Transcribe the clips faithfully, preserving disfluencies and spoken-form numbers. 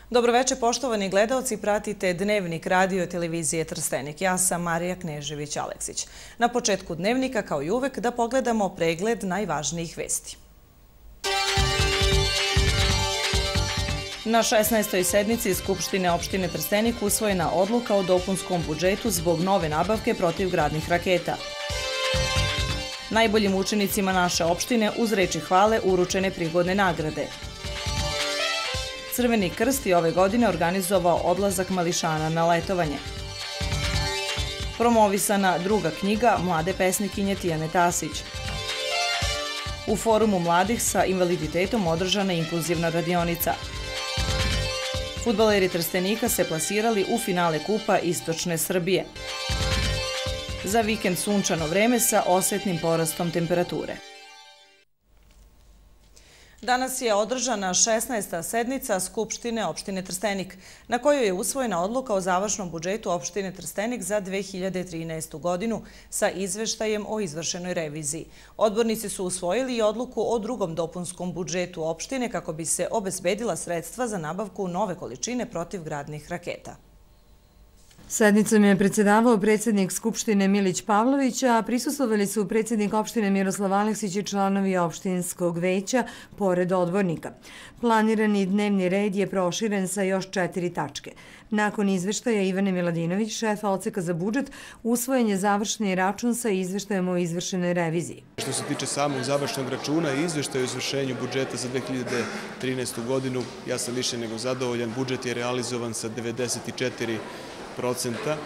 Dobroveče, poštovani gledaoci, pratite Dnevnik radio televizije Trstenik. Ja sam Marija Knežević-Aleksić. Na početku Dnevnika, kao i uvek, da pogledamo pregled najvažnijih vesti. Na šesnaestoj sednici Skupštine opštine Trstenik usvojena odluka o dopunskom budžetu zbog nove nabavke protivgradnih raketa. Najboljim učenicima naše opštine uz reči hvale uručene prigodne nagrade. Crveni krst je ove godine organizovao odlazak mališana na letovanje. Promovisana druga knjiga mlade pesnikinje Tijane Tasić. U forumu mladih sa invaliditetom održana inkluzivna radionica. Fudbaleri Trstenika se plasirali u finale Kupa Istočne Srbije. Za vikend sunčano vreme sa osetnim porastom temperature. Danas je održana šesnaesta sednica Skupštine opštine Trstenik, na kojoj je usvojena odluka o završnom budžetu opštine Trstenik za dve hiljade trinaestu. godinu sa izveštajem o izvršenoj reviziji. Odbornici su usvojili i odluku o drugom dopunskom budžetu opštine kako bi se obezbedila sredstva za nabavku nove količine protivgradnih raketa. Sednicom je predsjedavao predsjednik Skupštine Milić Pavlović, a prisustvovali su predsjednik opštine Miroslav Aleksić i članovi opštinskog veća, pored odbornika. Planirani dnevni red je proširen sa još četiri tačke. Nakon izveštaja Ivane Miladinović, šefa odseka za budžet, usvojen je završni račun sa izveštajem o izvršenoj reviziji. Što se tiče samog završnog računa i izveštaja o izvršenju budžeta za dve hiljade trinaestu. godinu, ja sam više nego zadovoljan. Budžet je realizovan sa devedeset četiri procenta.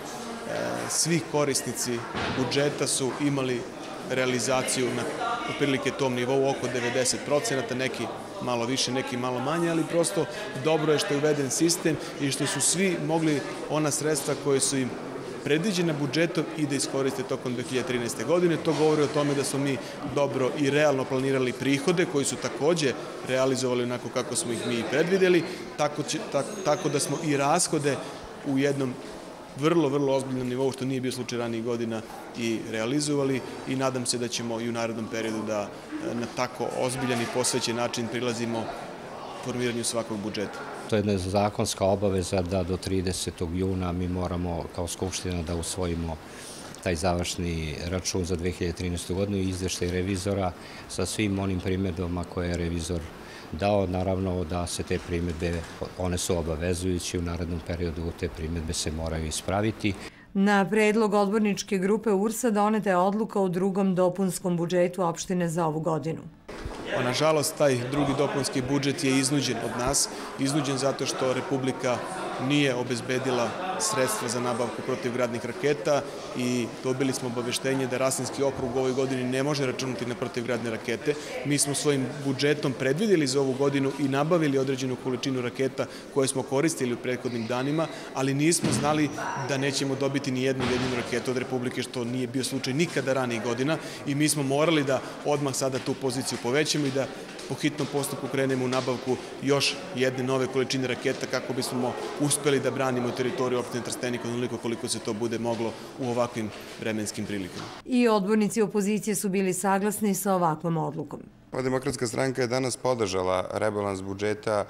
Svi korisnici budžeta su imali realizaciju na otprilike tom nivou oko devedeset procenta, neki malo više, neki malo manje, ali prosto dobro je što je uveden sistem i što su svi mogli ona sredstva koje su im predviđena budžetom i da iskoriste tokom dve hiljade trinaeste. godine. To govori o tome da smo mi dobro i realno planirali prihode koji su takođe realizovali onako kako smo ih mi predvideli, tako, tako da smo i rashode u jednom vrlo, vrlo ozbiljnom nivou, što nije bio slučaj ranijih godina, i realizovali, i nadam se da ćemo i u narednom periodu da na tako ozbiljan i posvećen način prilazimo formiranju svakog budžeta. To je jedna zakonska obaveza da do tridesetog juna mi moramo kao Skupština da usvojimo taj završni račun za dve hiljade trinaestu. godinu i izveštaj revizora sa svim onim primjedbama koje je revizor dao. Naravno da se te primjedbe, one su obavezujući, u narednom periodu te primjedbe se moraju ispraviti. Na predlog odborničke grupe U R S-a doneta je odluka o drugom dopunskom budžetu opštine za ovu godinu. Nažalost, taj drugi dopunski budžet je iznuđen od nas, iznuđen zato što Republika nije obezbedila sredstva za nabavku protivgradnih raketa i dobili smo obaveštenje da Rasinski okrug u ovoj godini ne može računati na protivgradne rakete. Mi smo svojim budžetom predvidjeli za ovu godinu i nabavili određenu količinu raketa koje smo koristili u prethodnim danima, ali nismo znali da nećemo dobiti ni jednu jedinu raketu od Republike, što nije bio slučaj nikada ranijih godina, i mi smo morali da odmah sada tu poziciju povećamo i da po hitnom postupku krenemo u nabavku još jedne nove količine raketa kako bismo uspeli da branimo teritoriju opštine Trstenik onoliko koliko se to bude moglo u ovakvim vremenskim prilikama. I odbornici opozicije su bili saglasni sa ovakvom odlukom. Demokratska stranka je danas podržala rebalans budžeta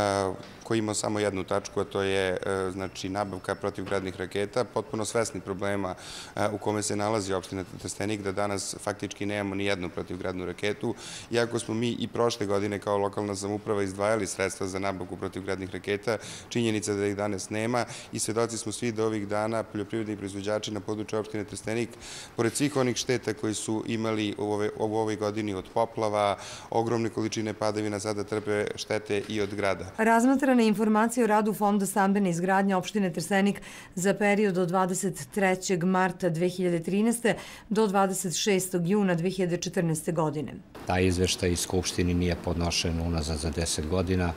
koji ima samo jednu tačku, a to je znači nabavka protivgradnih raketa, potpuno svesni problema u kome se nalazi opština Trstenik, da danas faktički nemamo ni jednu protivgradnu raketu. Iako smo mi i prošle godine kao lokalna samouprava izdvajali sredstva za nabavku protivgradnih raketa, činjenica da ih danas nema, i svedoci smo svi da ovih dana poljoprivredni proizvođači na području opštine Trstenik, pored svih onih šteta koji su imali u ovoj godini od poplava, ogromne količine padavina, sada trpe štete i od grada. Razmatrana informacija o radu Fonda stambene izgradnje opštine Trstenik za period od dvadeset trećeg marta dve hiljade trinaeste. do dvadeset šestog juna dve hiljade četrnaeste. godine. Taj izveštaj iz Skupštini nije podnošen unazad za deset godina.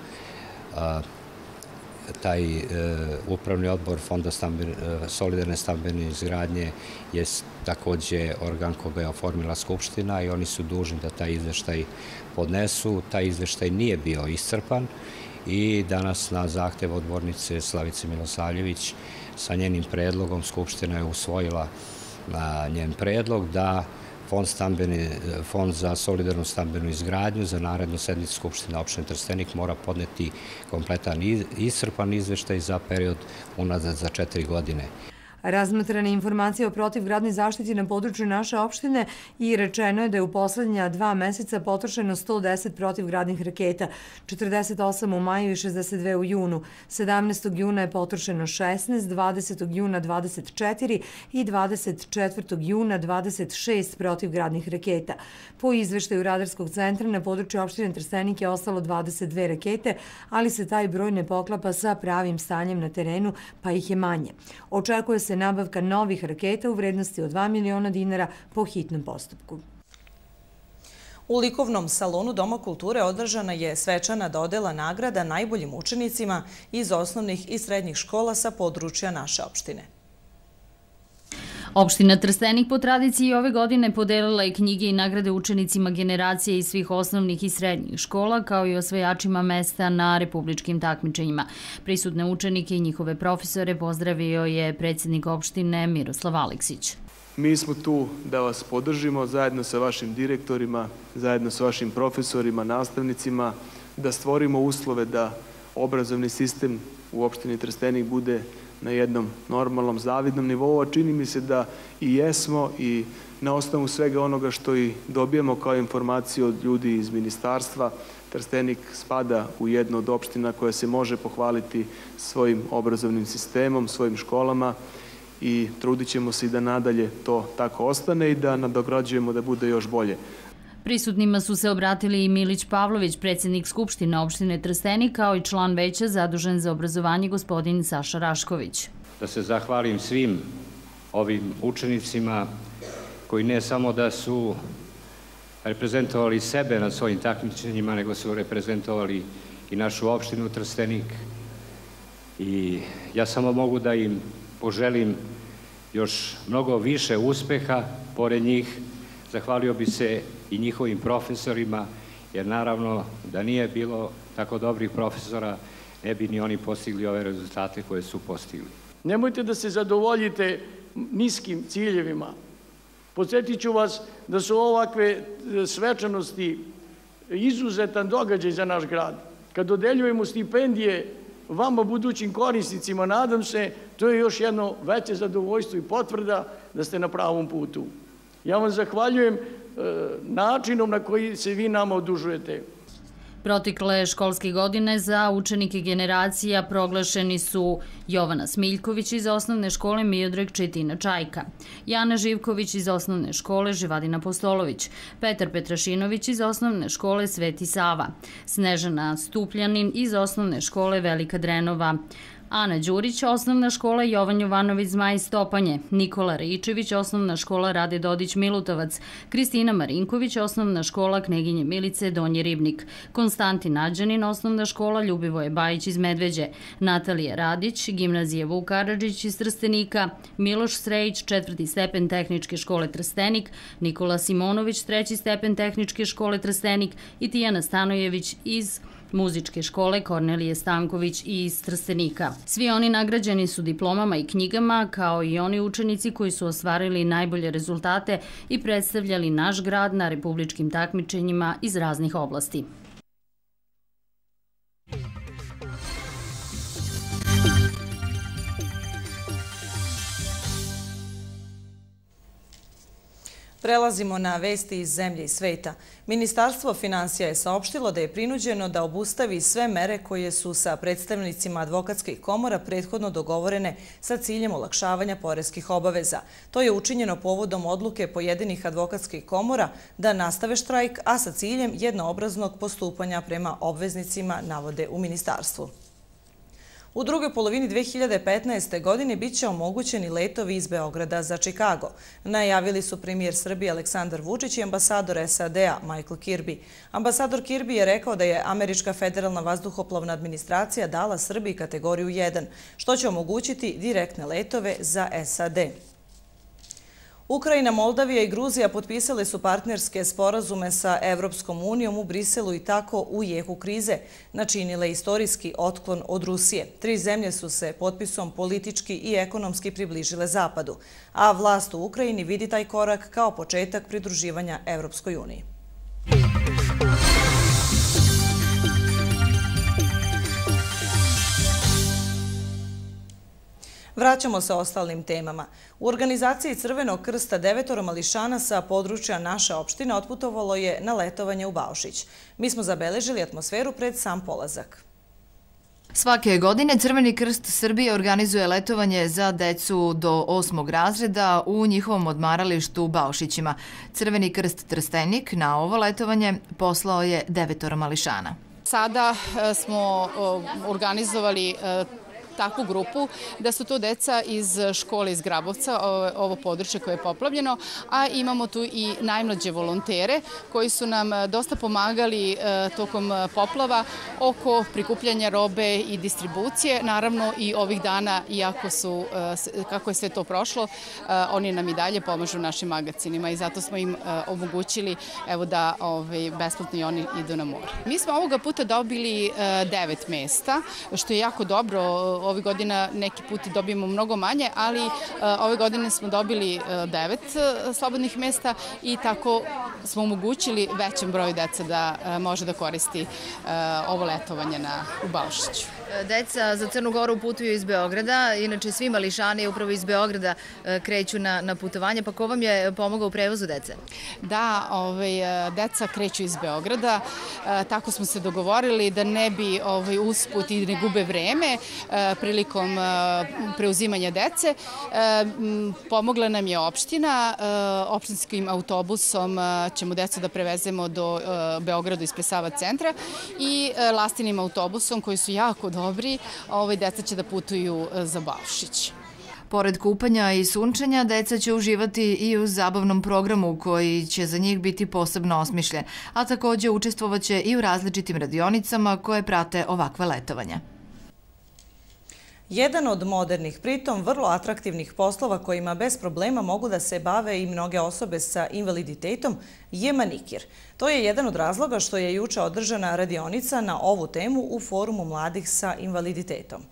Taj upravni odbor Fonda solidarne stambene izgradnje je takođe organ koga je oformila Skupština i oni su dužni da taj izveštaj podnesu. Taj izveštaj nije bio iscrpan i danas na zahtev odbornice Slavice Milosavljević sa njenim predlogom Skupština je usvojila njen predlog da Fond za solidarnu stambenu izgradnju za narednu sednicu Skupštine opštine Trstenik mora podneti kompletan i iscrpan izveštaj za period unazad za četiri godine. Razmatrana je informacija o protivgradnoj zaštiti na području naše opštine i rečeno je da je u poslednja dva meseca potrošeno sto deset protivgradnih raketa, četrdeset osam u maju i šezdeset dve u junu. sedamnaestog juna je potrošeno šesnaest, dvadesetog juna dvadeset četiri i dvadeset četvrtog juna dvadeset šest protivgradnih raketa. Po izveštaju Radarskog centra na području opštine Trstenik je ostalo dvadeset dve rakete, ali se taj broj ne poklapa sa pravim stanjem na terenu, pa ih je manje. Očekuje se nabavka novih raketa u vrednosti od dva miliona dinara po hitnom postupku. U likovnom salonu Doma kulture održana je svečana dodela nagrada najboljim učenicima iz osnovnih i srednjih škola sa područja naše opštine. Opština Trstenik po tradiciji ove godine podelila je knjige i nagrade učenicima generacije iz svih osnovnih i srednjih škola, kao i osvajačima mesta na republičkim takmičenjima. Prisutne učenike i njihove profesore pozdravio je predsjednik opštine Miroslav Aleksić. Mi smo tu da vas podržimo zajedno sa vašim direktorima, zajedno sa vašim profesorima, nastavnicima, da stvorimo uslove da obrazovni sistem u opštini Trstenik bude na jednom normalnom, zavidnom nivou, a čini mi se da i jesmo i na osnovu svega onoga što i dobijemo kao informaciju od ljudi iz ministarstva, Trstenik spada u jednu od opština koja se može pohvaliti svojim obrazovnim sistemom, svojim školama i trudit ćemo se i da nadalje to tako ostane i da nadograđujemo da bude još bolje. Prisutnima su se obratili i Milić Pavlović, predsjednik Skupštine opštine Trstenik, kao i član veća zadužen za obrazovanje gospodin Saša Rašković. Da se zahvalim svim ovim učenicima koji ne samo da su reprezentovali sebe na svojim takmičenjima, nego su reprezentovali i našu opštinu Trstenik. I ja samo mogu da im poželim još mnogo više uspeha pored njih. Zahvalio bi se i njihovim profesorima, jer naravno da nije bilo tako dobrih profesora, ne bi ni oni postigli ove rezultate koje su postigli. Nemojte da se zadovoljite niskim ciljevima. Podsjetit ću vas da su ovakve svečanosti izuzetan događaj za naš grad. Kad dodeljujemo stipendije vama, budućim korisnicima, nadam se, to je još jedno veće zadovoljstvo i potvrda da ste na pravom putu. Ja vam zahvaljujem načinom na koji se vi nama odužujete. Protekle školske godine za učenike generacija proglašeni su Jovana Smiljković iz osnovne škole Miodrag Četina Čajka, Jana Živković iz osnovne škole Živadin Apostolović, Petar Petrašinović iz osnovne škole Sveti Sava, Snežana Stupljanin iz osnovne škole Velika Drenova, Ana Đurić, osnovna škola Jovan Jovanović Zmaj Stopanje, Nikola Ričević, osnovna škola Rade Dodić Milutovac, Kristina Marinković, osnovna škola Kneginje Milice Donji Ribnik, Konstantin Ađanin, osnovna škola Ljubivoje Bajić iz Medveđe, Natalija Radić, gimnazija Vuk Karadžić iz Trstenika, Miloš Srejić, četvrti stepen Tehničke škole Trstenik, Nikola Simonović, treći stepen Tehničke škole Trstenik i Tijana Stanojević iz Muzičke škole Kornelije Stanković iz Trstenika. Svi oni nagrađeni su diplomama i knjigama, kao i oni učenici koji su ostvarili najbolje rezultate i predstavljali naš grad na republičkim takmičenjima iz raznih oblasti. Prelazimo na vesti iz zemlje i sveta. Ministarstvo finansija je saopštilo da je prinuđeno da obustavi sve mere koje su sa predstavnicima advokatskih komora prethodno dogovorene sa ciljem olakšavanja poreskih obaveza. To je učinjeno povodom odluke pojedinih advokatskih komora da nastave štrajk, a sa ciljem jednoobraznog postupanja prema obveznicima, navode u ministarstvu. U drugoj polovini dve hiljade petnaeste. godine bit će omogućeni letovi iz Beograda za Čikago. Najavili su premijer Srbije Aleksandar Vučić i ambasador S A D-a Michael Kirby. Ambasador Kirby je rekao da je Američka federalna vazduhoplovna administracija dala Srbiji kategoriju jedan, što će omogućiti direktne letove za S A D. Ukrajina, Moldavija i Gruzija potpisale su partnerske sporazume sa Evropskom unijom u Briselu i tako u jeku krize načinile istorijski otklon od Rusije. Tri zemlje su se potpisom politički i ekonomski približile Zapadu, a vlast u Ukrajini vidi taj korak kao početak pridruživanja Evropskoj uniji. Vraćamo se ostalim temama. U organizaciji Crvenog krsta devetoro mališana sa područja naše opštine otputovalo je na letovanje u Baušić. Mi smo zabeležili atmosferu pred sam polazak. Svake godine Crveni krst Srbije organizuje letovanje za decu do osmog razreda u njihovom odmaralištu u Baušićima. Crveni krst Trstenik na ovo letovanje poslao je devetoro mališana. Sada smo organizovali takvu grupu da su to deca iz škole iz Grabovca, ovo područje koje je poplavljeno, a imamo tu i najmlađe volontere koji su nam dosta pomagali tokom poplava oko prikupljanja robe i distribucije. Naravno i ovih dana, iako su, kako je sve to prošlo, oni nam i dalje pomažu našim magacinima i zato smo im omogućili evo da besplatno i oni idu na more. Mi smo ovoga puta dobili devet mesta, što je jako dobro. Ove godine neki put dobijemo mnogo manje, ali ove godine smo dobili devet slobodnih mesta i tako smo omogućili većem broju deca da može da koristi ovo letovanje u Baušiću. Deca za Crnu Goru putuju iz Beograda, inače svi mališani upravo iz Beograda kreću na putovanje, pa ko vam je pomogao u prevozu dece? Da, deca kreću iz Beograda, tako smo se dogovorili da ne bi usput i ne gube vreme prilikom preuzimanja dece. Pomogla nam je opština, opštinskim autobusom ćemo decu da prevezemo do Beograda ispred Sava centra i lastinim autobusom koji su jako dobri, deca će da putuju za Baušić. Pored kupanja i sunčanja, deca će uživati i u zabavnom programu koji će za njih biti posebno osmišljen, a također učestvovaće i u različitim radionicama koje prate ovakve letovanja. Jedan od modernih, pritom vrlo atraktivnih poslova kojima bez problema mogu da se bave i mnoge osobe sa invaliditetom je manikir. To je jedan od razloga što je juče održana radionica na ovu temu u Forumu mladih sa invaliditetom.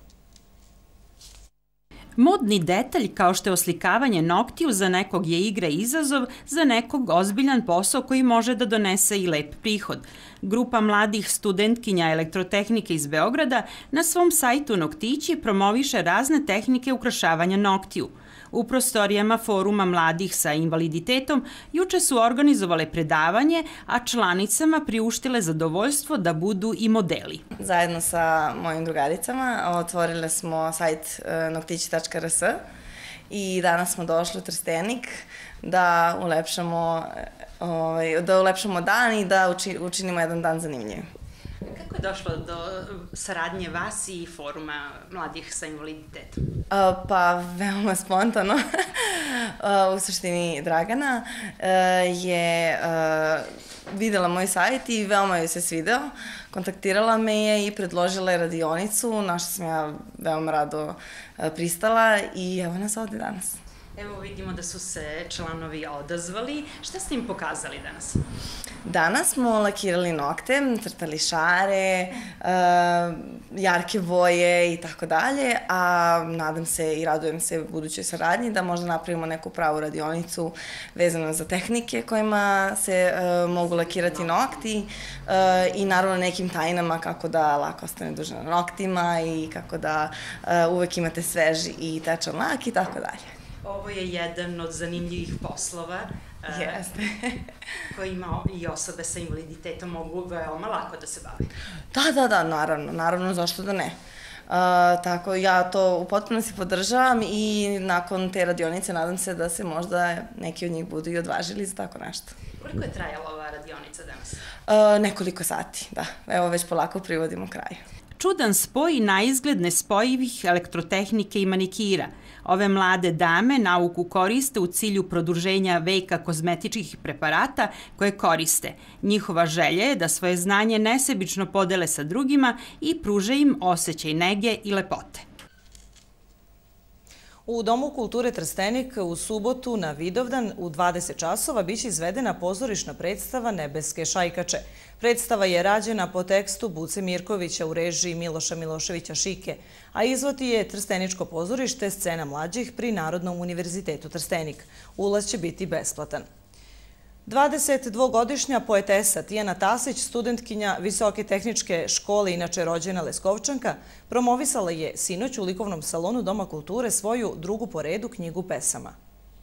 Modni detalj kao što je oslikavanje noktiju za nekog je igra i izazov, za nekog ozbiljan posao koji može da donese i lep prihod. Grupa mladih studentkinja elektrotehnike iz Beograda na svom sajtu Noktići promoviše razne tehnike ukrašavanja noktiju. U prostorijama Foruma mladih sa invaliditetom juče su organizovale predavanje, a članicama priuštile zadovoljstvo da budu i modeli. Zajedno sa mojim drugaricama otvorile smo sajt noktići tačka r s i danas smo došli u Trstenik da ulepšamo, da ulepšamo dan i da učinimo jedan dan zanimljivim. Kako je došlo do saradnje vas i Foruma mladih sa invaliditetom? Pa, veoma spontano. U suštini Dragana je videla moj sajt i veoma joj se svideo. Kontaktirala me je i predložila je radionicu, na što sam ja veoma rado pristala i evo nas ovde danas. Evo vidimo da su se članovi odazvali. Šta ste im pokazali danas? Danas smo lakirali nokte, crtali šare, jarke boje i tako dalje, a nadam se i radujem se budućoj saradnji da možda napravimo neku pravu radionicu vezano za tehnike kojima se mogu lakirati nokti i naravno nekim tajnama kako da lako ostane duže na noktima i kako da uvek imate svež i tečan lak i tako dalje. Ovo je jedan od zanimljivih poslova kojima i osobe sa invaliditetom mogu veoma lako da se bave. Da, da, da, naravno, naravno, zašto da ne. Tako, ja to u potpunosti podržavam i nakon te radionice nadam se da se možda neki od njih budu i odvažili za tako nešto. Koliko je trajala ova radionica danas? Nekoliko sati, da. Evo već polako privodimo kraju. Čudan spoj na izgled nespojivih elektrotehnike i manikira. Ove mlade dame nauku koriste u cilju produženja veka kozmetičkih preparata koje koriste. Njihova želja je da svoje znanje nesebično podele sa drugima i pruže im osjećaj nege i lepote. U Domu kulture Trstenik u subotu na Vidovdan u dvadeset časova biće izvedena pozorišna predstava Nebeske šajkače. Predstava je rađena po tekstu Buce Mirkovića u režiji Miloša Miloševića Šike, a izvodi je Trsteničko pozorište Scena mlađih pri Narodnom univerzitetu Trstenik. Ulaz će biti besplatan. dvadesetdvogodišnja poetesa Tijana Tasić, studentkinja Visoke tehničke škole, inače rođena Leskovčanka, promovisala je sinoć u likovnom salonu Doma kulture svoju drugu po redu knjigu pesama.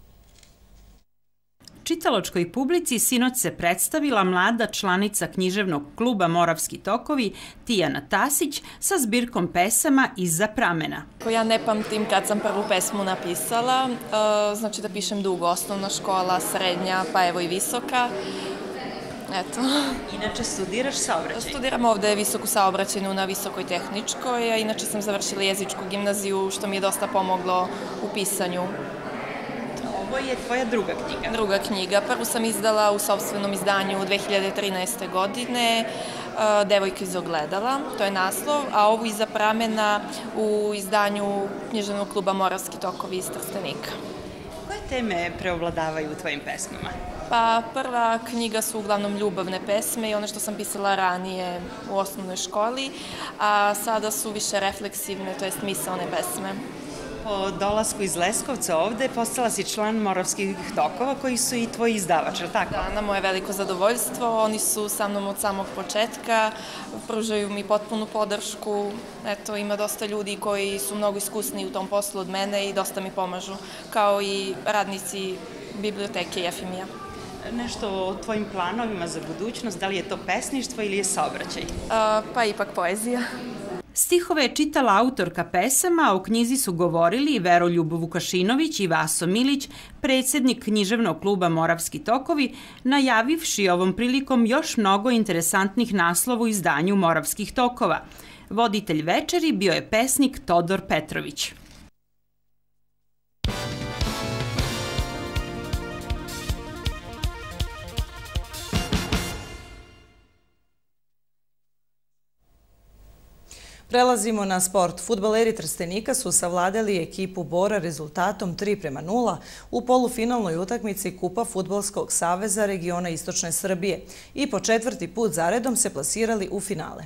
Čitalačkoj publici sinoć se predstavila mlada članica književnog kluba Moravski tokovi Tijana Tasić sa zbirkom pesama Iza pramena. Ja ne pamtim kad sam prvu pesmu napisala, znači da pišem dugo, osnovna škola, srednja, pa evo i visoka. Eto. Inače studiraš saobraćaj? Studiram ovde visoku saobraćajnu na Visokoj tehničkoj, a inače sam završila jezičku gimnaziju, što mi je dosta pomoglo u pisanju. Ovo je tvoja druga knjiga. Druga knjiga. Prvu sam izdala u sopstvenom izdanju dve hiljade trinaeste. godine, Devojka iz ogledala, to je naslov, a ovu Iza pramena u izdanju književnog kluba Moravski tokovi iz Trstenika. Koje teme preovladavaju u tvojim pesmama? Pa prva knjiga su uglavnom ljubavne pesme i one što sam pisala ranije u osnovnoj školi, a sada su više refleksivne, to jest misaone pesme. Po dolasku iz Leskovca ovde postala si član Moravskih tokova koji su i tvoji izdavač, ali tako? Da, na moje veliko zadovoljstvo. Oni su sa mnom od samog početka, pružaju mi potpunu podršku. Eto, ima dosta ljudi koji su mnogo iskusni u tom poslu od mene i dosta mi pomažu, kao i radnici biblioteke Jefimija. Nešto o tvojim planovima za budućnost, da li je to pesništvo ili je saobraćaj? Pa ipak poezija. Stihove je čitala autorka pesama, a o knjizi su govorili Veroljub Vukašinović i Vaso Milić, predsjednik književnog kluba Moravski tokovi, najavivši ovom prilikom još mnogo interesantnih naslova u izdanju Moravskih tokova. Voditelj večeri bio je pesnik Todor Petrović. Prelazimo na sport. Fudbaleri Trstenika su savladali ekipu Bora rezultatom tri prema nula u polufinalnoj utakmici Kupa Fudbalskog saveza regiona Istočne Srbije i po četvrti put zaredom se plasirali u finale.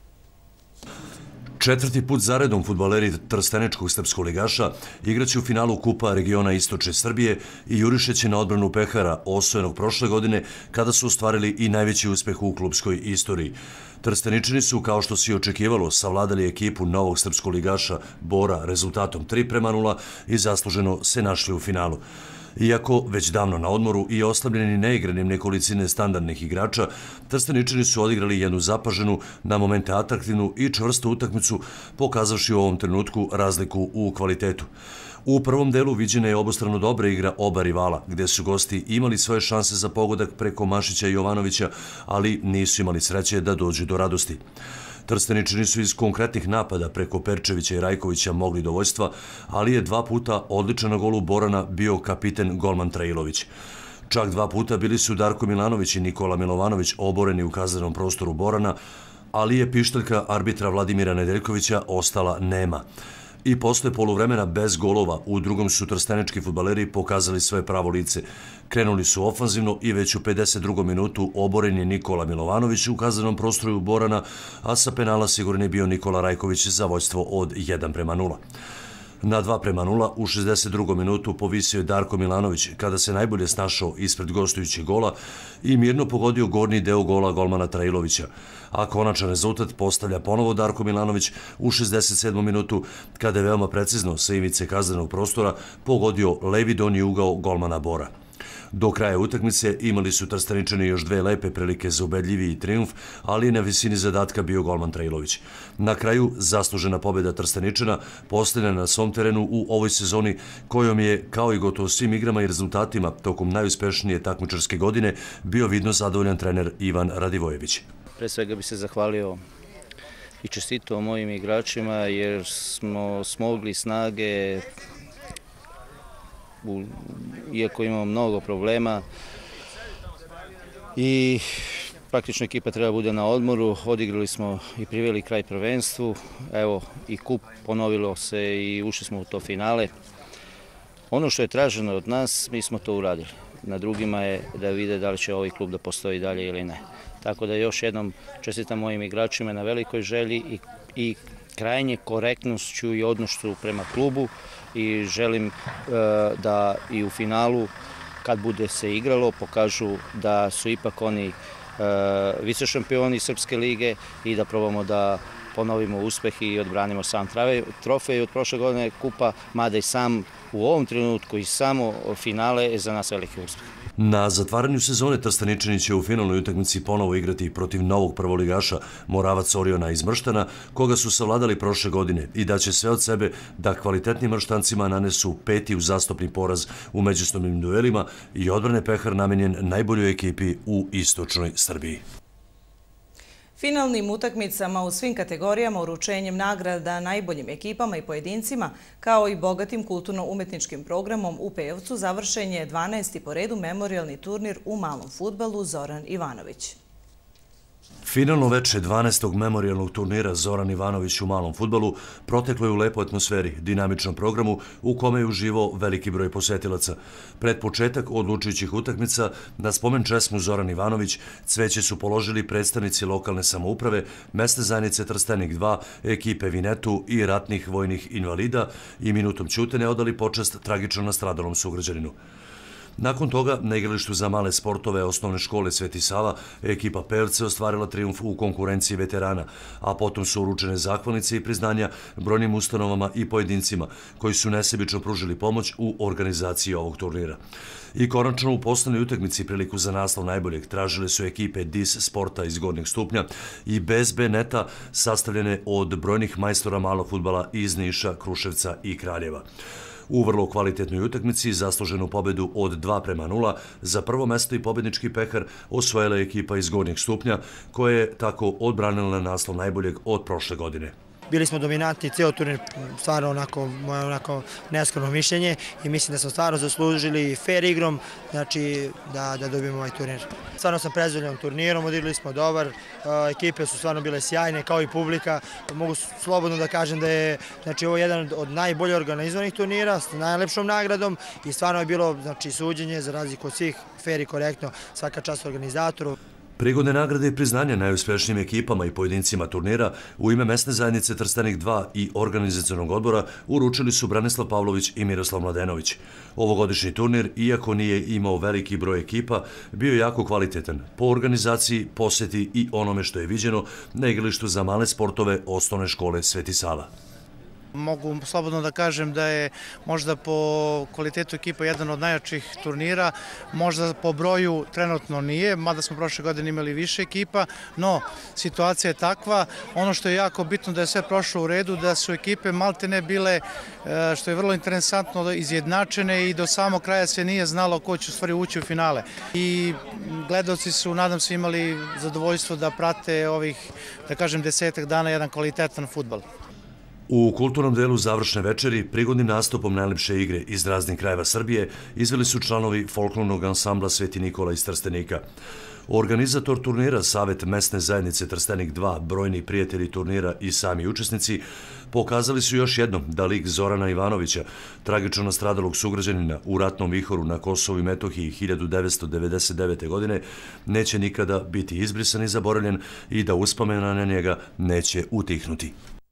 Četvrti put zaredom fudbaleri Trsteničkog srpskoligaša igraće u finalu Kupa regiona Istočne Srbije i jurišeće na odbranu pehara osvojenog prošle godine kada su ostvarili i najveći uspeh u klubskoj istoriji. Trsteničani su, kao što se i očekivalo, savladali ekipu novog srpskoligaša Bora rezultatom tri prema nula i zasluženo se našli u finalu. Iako već davno na odmoru i oslabljeni neigranim nekolicine standardnih igrača, Trsteničani su odigrali jednu zapaženu, na momente atraktivnu i čvrstu utakmicu, pokazavši u ovom trenutku razliku u kvalitetu. U prvom delu viđena je obostrano dobra igra oba rivala, gde su gosti imali svoje šanse za pogodak preko Mašića i Jovanovića, ali nisu imali sreće da dođu do radosti. Trsteničani su iz konkretnih napada preko Perčevića i Rajkovića mogli do vojstva, ali je dva puta odličan na golu Borana bio kapiten golman Trailović. Čak dva puta bili su Darko Milanović i Nikola Milovanović oboreni u kaznenom prostoru Borana, ali je pištaljka arbitra Vladimira Nedeljkovića ostala nema. I posle poluvremena bez golova u drugom su trstenički fudbaleri pokazali svoje pravo lice. Krenuli su ofanzivno i već u pedeset drugom minutu oboren je Nikola Milovanović u kaznenom prostoru Borana, a sa penala siguran je bio Nikola Rajković za vođstvo od jedan prema nula. Na dva prema nula u šezdeset drugom minutu povisio je Darko Milanović kada se najbolje snašao ispred gostujućeg gola i mirno pogodio gornji deo gola golmana Trailovića. A konačan rezultat postavlja ponovo Darko Milanović u šezdeset sedmom minutu kada je veoma precizno sa ivice kaznenog prostora pogodio levi donji ugao golmana Bora. Do kraja utakmice imali su Trsteničani još dve lepe prilike za ubedljiviji triumf, ali je na visini zadatka bio golman Trailović. Na kraju, zaslužena pobjeda Trsteničana postavljena na svom terenu u ovoj sezoni, kojom je, kao i gotovo svim igrama i rezultatima tokom najuspešnije takmičarske godine, bio vidno zadovoljan trener Ivan Radivojević. Pre svega bi se zahvalio i čestitao mojim igračima jer smo smogli snage, iako imamo mnogo problema i praktično ekipa treba bude na odmoru. Odigrali smo i priveli kraj prvenstvu, evo i kup ponovilo se i ušli smo u to finale. Ono što je traženo od nas, mi smo to uradili. Na drugima je da vide da li će ovaj klub da postoji dalje ili ne. Tako da još jednom čestitam mojim igračima na velikoj želji i, i krajnje korektnošću i odnošću prema klubu i želim e, da i u finalu, kad bude se igralo, pokažu da su ipak oni e, vice šampioni Srpske lige i da probamo da ponovimo uspeh i odbranimo sam trofej od prošle godine kupa, mada i sam u ovom trenutku i samo finale je za nas veliki uspeh. Na zatvaranju sezone Trsteničani će u finalnoj utakmici ponovo igrati protiv novog prvoligaša Moravac Oriona iz Mrštana, koga su savladali prošle godine i daće sve od sebe da kvalitetnim mrštancima nanesu peti uzastopni poraz u međusobnim duelima i odbrane pehar namenjen najboljoj ekipi u istočnoj Srbiji. Finalnim utakmicama u svim kategorijama, uručenjem nagrada najboljim ekipama i pojedincima, kao i bogatim kulturno-umetničkim programom u Pevcu, završen je dvanaesti po redu memorijalni turnir u malom fudbalu Zoran Ivanović. Finalno veče dvanaestog memorijalnog turnira Zoran Ivanović u malom fudbalu proteklo je u lepoj atmosferi, dinamičnom programu u kome je uživao veliki broj posetilaca. Pred početak odlučujućih utakmica na spomen česmu Zoran Ivanović cveće su položili predstavnici lokalne samouprave, mesne zajednice Trstenik dva, ekipe Vinetu i ratnih vojnih invalida i minutom ćutanja odali počast tragično nastradalom sugrađaninu. Nakon toga, na igralištu za male sportove osnovne škole Sveti Sava, ekipa Pevce ostvarila trijumf u konkurenciji veterana, a potom su uručene zahvalnice i priznanja brojnim ustanovama i pojedincima koji su nesebično pružili pomoć u organizaciji ovog turnira. I konačno u poslednjoj utakmici priliku za naslov najboljeg tražile su ekipe D I S Sporta iz gornjeg stupnja i B S B Neta sastavljene od brojnih majstora malog fudbala iz Niša, Kruševca i Kraljeva. U vrlo kvalitetnoj utakmici zasluženu pobedu od dva prema nula za prvo mesto i pobednički pehar osvojila je ekipa iz gornjeg stupnja koja je tako odbranila naslov najboljeg od prošle godine. Bili smo dominantni, ceo turnir, stvarno onako, moje onako neskromno mišljenje i mislim da smo stvarno zaslužili fair igrom, znači da, da dobijemo ovaj turnir. Stvarno sam prezadovoljan turnirom, odigrali smo dobar, ekipe su stvarno bile sjajne, kao i publika. Mogu slobodno da kažem da je znači, ovo jedan od najbolje organizovanih turnira s najlepšom nagradom i stvarno je bilo znači, suđenje za razliku od svih, fair i korektno, svaka čast organizatoru. Prigodne nagrade i priznanja najuspešnijim ekipama i pojedincima turnira u ime mesne zajednice Trstenik dva i organizacionog odbora uručili su Branislav Pavlović i Miroslav Mladenović. Ovogodišnji turnir, iako nije imao veliki broj ekipa, bio je jako kvalitetan po organizaciji, poseti i onome što je viđeno na igralištu za male sportove osnovne škole Sveti Sava. Mogu slobodno da kažem da je možda po kvalitetu ekipa jedan od najjačih turnira, možda po broju trenutno nije, mada smo prošle godine imali više ekipa, no situacija je takva. Ono što je jako bitno da je sve prošlo u redu, da su ekipe maltene bile, što je vrlo interesantno, izjednačene i do samog kraja se nije znalo ko će u stvari ući u finale. I gledalci su, nadam se, imali zadovoljstvo da prate ovih, da kažem, desetak dana jedan kvalitetan fudbal. U kulturnom delu završne večeri prigodnim nastupom najlepše igre iz raznih krajeva Srbije izveli su članovi folklornog ansambla Sveti Nikola iz Trstenika. Organizator turnira, Savet mesne zajednice Trstenik dva, brojni prijatelji turnira i sami učesnici, pokazali su još jednom da lik Zorana Ivanovića, tragično nastradalog sugrađanina u ratnom vihoru na Kosovu i Metohiji hiljadu devetsto devedeset devete. godine, neće nikada biti izbrisan i zaboravljen i da uspomena na njega neće utihnuti.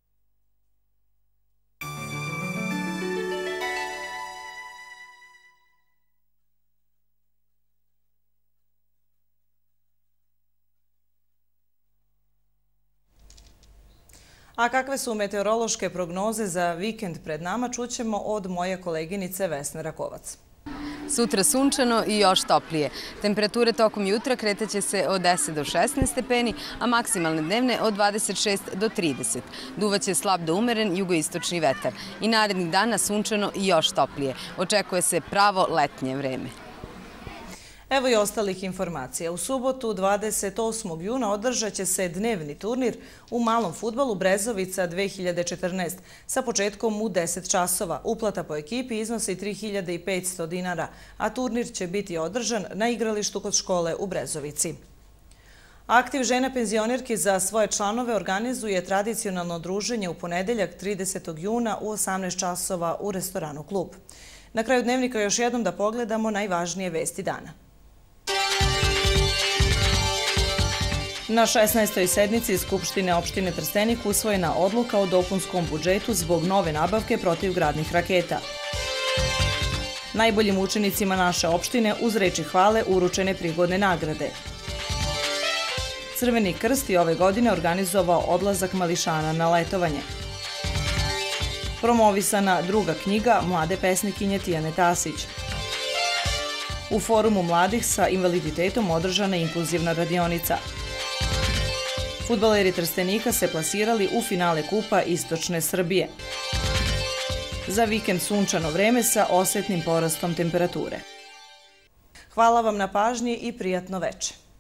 A kakve su meteorološke prognoze za vikend pred nama, čućemo od moje koleginice Vesne Rakovac. Sutra sunčano i još toplije. Temperature tokom jutra kretaće se od deset do šesnaest stepeni, a maksimalne dnevne od dvadeset šest do trideset. Duvaće slab do umeren jugoistočni vetar. I narednih dana sunčano i još toplije. Očekuje se pravo letnje vreme. Evo i ostalih informacija. U subotu dvadeset osmog juna održat će se dnevni turnir u malom fudbalu Brezovica dve hiljade četrnaest sa početkom u deset časova. Uplata po ekipi iznosi tri hiljade petsto dinara, a turnir će biti održan na igralištu kod škole u Brezovici. Aktiv žene penzionerki za svoje članove organizuje tradicionalno druženje u ponedeljak tridesetog juna u osamnaest časova u restoranu Klub. Na kraju dnevnika još jednom da pogledamo najvažnije vesti dana. Na šesnaestoj sednici Skupštine opštine Trstenik usvojena odluka o dopunskom budžetu zbog nove nabavke protivgradnih raketa. Najboljim učenicima naše opštine uz reči hvale uručene prigodne nagrade. Crveni krst i ove godine organizovao odlazak mališana na letovanje. Promovisana druga knjiga mlade pesnikinje Tijane Tasić. U forumu mladih sa invaliditetom održana inkluzivna radionica. Fudbaleri Trstenika se plasirali u finale Kupa Istočne Srbije. Za vikend sunčano vreme sa osetnim porastom temperature. Hvala vam na pažnji i prijatno veče.